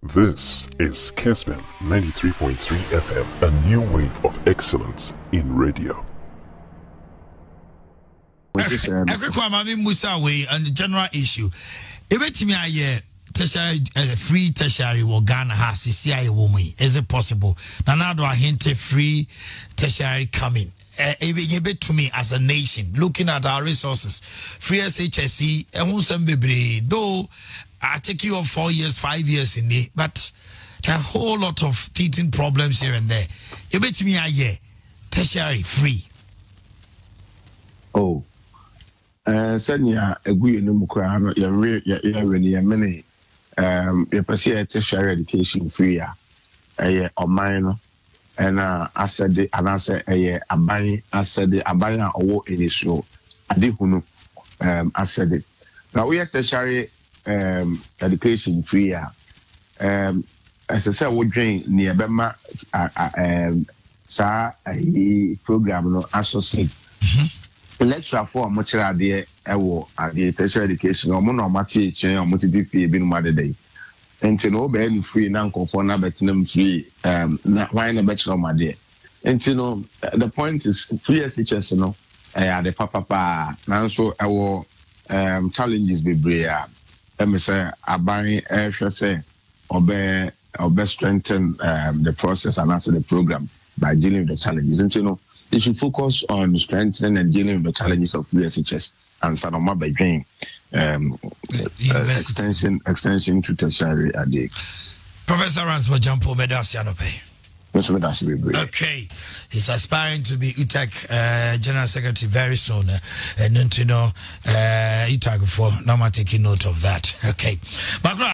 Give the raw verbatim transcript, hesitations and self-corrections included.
This is Kessben ninety-three point three F M, a new wave of excellence in radio. Ekwamami Musa way and the general issue. Ebetimi aye tertiary free tertiary wo Ghana ha sisi aye wo mu. Is it possible? Na na do ahinte free tertiary coming. Ebe to me as a nation looking at our resources. Free S H S E ehun sem bebre though I take you up four years, five years in it, but there are a whole lot of teething problems here and there. You bet me a year, tertiary free. Oh, uh, Sanya, a good number, you're really a many, um, you pursue tertiary education free, a year or minor, and uh, I said, the, and I said, a year, a buy, I said, the, a buy or in this show. I did, um, I said it. Now we have tertiary. Um, education free. Um, as I said, we drink near Bema. Um, sa a program no associate. Lecture for much idea. I will at the tertiary education. Or mono teach or multi fee being mother day. And to know be free now for na betinum free. Um, why na bachelor my dear. And to know the point is free S H S no. Uh, the papa pa. Now so I will um challenges be brave. Let me say, I buy S H S say, obey, obey strengthen um, the process and answer the program by dealing with the challenges. And you know, you should focus on strengthening and dealing with the challenges of S H S and Sanoma by doing um, uh, extension, extension to tertiary a day. Professor Ransford Gyampo, Medasianope. Okay, he's aspiring to be U T E C uh, General Secretary very soon, uh, and then to know uh, U T E C for now. I'm taking note of that. Okay, but